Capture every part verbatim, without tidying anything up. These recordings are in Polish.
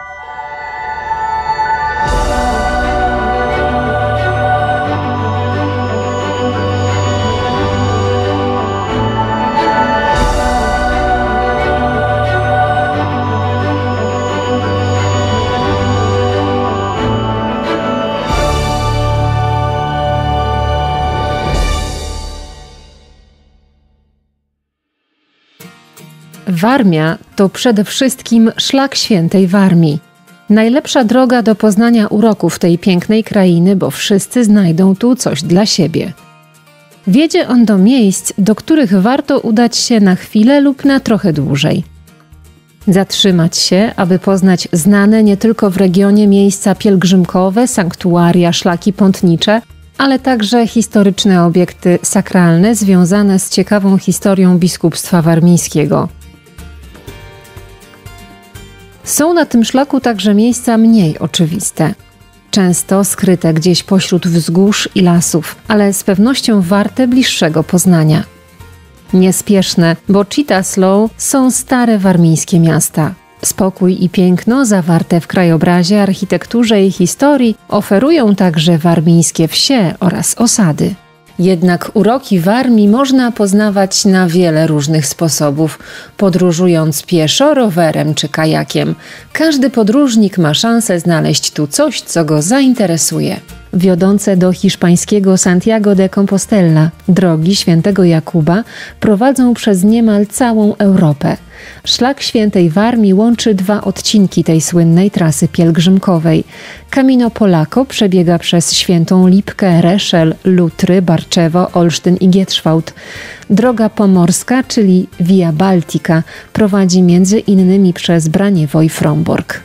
Warmia to przede wszystkim szlak świętej Warmii. Najlepsza droga do poznania uroków tej pięknej krainy, bo wszyscy znajdą tu coś dla siebie. Wiedzie on do miejsc, do których warto udać się na chwilę lub na trochę dłużej. Zatrzymać się, aby poznać znane nie tylko w regionie miejsca pielgrzymkowe, sanktuaria, szlaki pątnicze, ale także historyczne obiekty sakralne związane z ciekawą historią biskupstwa warmińskiego. Są na tym szlaku także miejsca mniej oczywiste, często skryte gdzieś pośród wzgórz i lasów, ale z pewnością warte bliższego poznania. Niespieszne, bo Citaslow są stare warmińskie miasta. Spokój i piękno zawarte w krajobrazie, architekturze i historii oferują także warmińskie wsie oraz osady. Jednak uroki Warmii można poznawać na wiele różnych sposobów, podróżując pieszo, rowerem czy kajakiem. Każdy podróżnik ma szansę znaleźć tu coś, co go zainteresuje. Wiodące do hiszpańskiego Santiago de Compostela drogi świętego Jakuba prowadzą przez niemal całą Europę. Szlak świętej Warmii łączy dwa odcinki tej słynnej trasy pielgrzymkowej. Camino Polako przebiega przez Świętą Lipkę, Reszel, Lutry, Barczewo, Olsztyn i Gietrzwałd. Droga pomorska, czyli Via Baltica, prowadzi między innymi przez Braniewo i Frombork.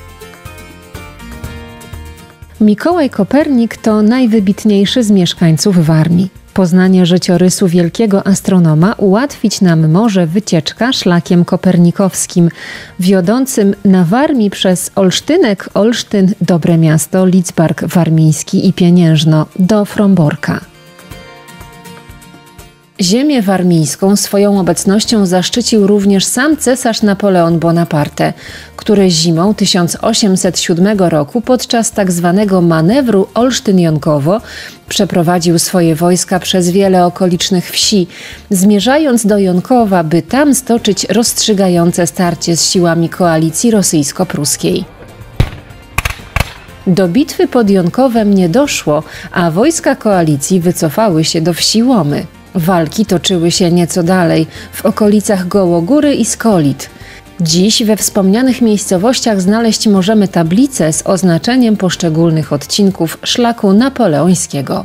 Mikołaj Kopernik to najwybitniejszy z mieszkańców Warmii. Poznanie życiorysu wielkiego astronoma ułatwić nam może wycieczka szlakiem kopernikowskim, wiodącym na Warmii przez Olsztynek, Olsztyn, Dobre Miasto, Lidzbark Warmiński i Pieniężno do Fromborka. Ziemię warmińską swoją obecnością zaszczycił również sam cesarz Napoleon Bonaparte, który zimą tysiąc osiemset siódmego roku podczas tzw. manewru Olsztyn-Jonkowo przeprowadził swoje wojska przez wiele okolicznych wsi, zmierzając do Jonkowa, by tam stoczyć rozstrzygające starcie z siłami koalicji rosyjsko-pruskiej. Do bitwy pod Jonkowem nie doszło, a wojska koalicji wycofały się do wsi Łomy. Walki toczyły się nieco dalej, w okolicach Gołogóry i Skolit. Dziś we wspomnianych miejscowościach znaleźć możemy tablice z oznaczeniem poszczególnych odcinków szlaku napoleońskiego.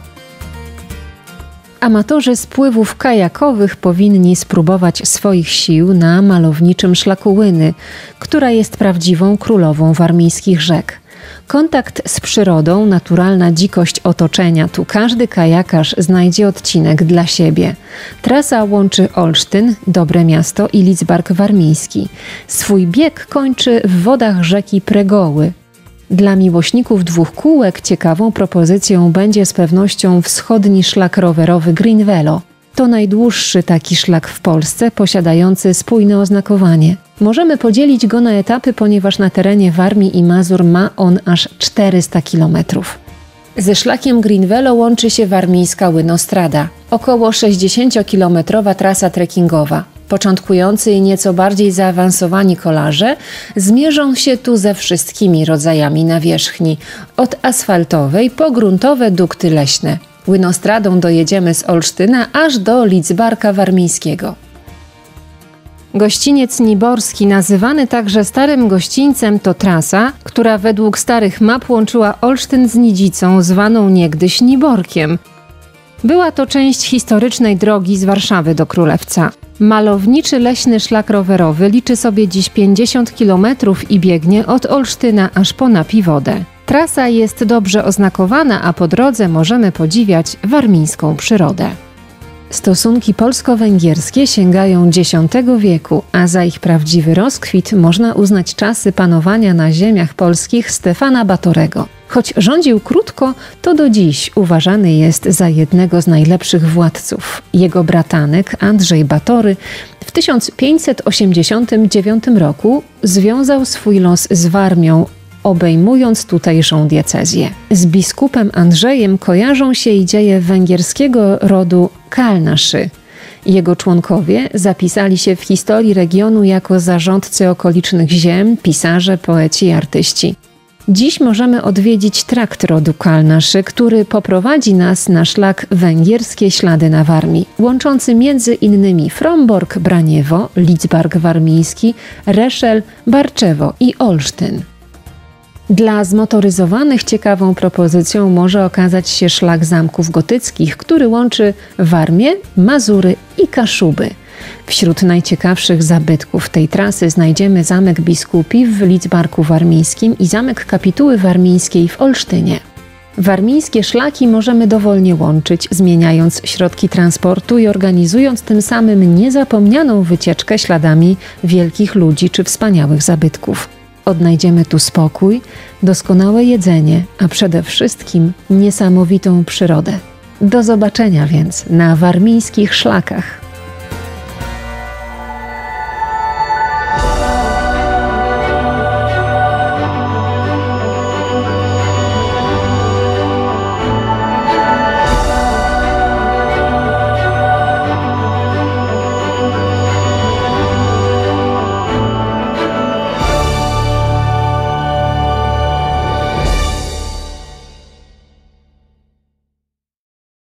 Amatorzy spływów kajakowych powinni spróbować swoich sił na malowniczym szlaku Łyny, która jest prawdziwą królową warmińskich rzek. Kontakt z przyrodą, naturalna dzikość otoczenia, tu każdy kajakarz znajdzie odcinek dla siebie. Trasa łączy Olsztyn, Dobre Miasto i Lidzbark Warmiński. Swój bieg kończy w wodach rzeki Pregoły. Dla miłośników dwóch kółek ciekawą propozycją będzie z pewnością wschodni szlak rowerowy Green Velo. To najdłuższy taki szlak w Polsce, posiadający spójne oznakowanie. Możemy podzielić go na etapy, ponieważ na terenie Warmii i Mazur ma on aż czterysta kilometrów. Ze szlakiem Green Velo łączy się warmińska Łynostrada, około sześćdziesięciokilometrowa trasa trekkingowa. Początkujący i nieco bardziej zaawansowani kolarze zmierzą się tu ze wszystkimi rodzajami nawierzchni, od asfaltowej po gruntowe dukty leśne. Łynostradą dojedziemy z Olsztyna aż do Lidzbarka Warmińskiego. Gościniec Niborski, nazywany także Starym Gościńcem, to trasa, która według starych map łączyła Olsztyn z Nidzicą, zwaną niegdyś Niborkiem. Była to część historycznej drogi z Warszawy do Królewca. Malowniczy leśny szlak rowerowy liczy sobie dziś pięćdziesiąt kilometrów i biegnie od Olsztyna aż po Napiwodę. Trasa jest dobrze oznakowana, a po drodze możemy podziwiać warmińską przyrodę. Stosunki polsko-węgierskie sięgają dziesiątego wieku, a za ich prawdziwy rozkwit można uznać czasy panowania na ziemiach polskich Stefana Batorego. Choć rządził krótko, to do dziś uważany jest za jednego z najlepszych władców. Jego bratanek Andrzej Batory w tysiąc pięćset osiemdziesiątym dziewiątym roku związał swój los z Warmią, obejmując tutejszą diecezję. Z biskupem Andrzejem kojarzą się i dzieje węgierskiego rodu Kalnaszy. Jego członkowie zapisali się w historii regionu jako zarządcy okolicznych ziem, pisarze, poeci i artyści. Dziś możemy odwiedzić trakt rodu Kalnaszy, który poprowadzi nas na szlak Węgierskie Ślady na Warmii, łączący między innymi Frombork, Braniewo, Lidzbark Warmiński, Reszel, Barczewo i Olsztyn. Dla zmotoryzowanych ciekawą propozycją może okazać się szlak zamków gotyckich, który łączy Warmię, Mazury i Kaszuby. Wśród najciekawszych zabytków tej trasy znajdziemy Zamek Biskupi w Lidzbarku Warmińskim i Zamek Kapituły Warmińskiej w Olsztynie. Warmińskie szlaki możemy dowolnie łączyć, zmieniając środki transportu i organizując tym samym niezapomnianą wycieczkę śladami wielkich ludzi czy wspaniałych zabytków. Odnajdziemy tu spokój, doskonałe jedzenie, a przede wszystkim niesamowitą przyrodę. Do zobaczenia więc na warmińskich szlakach.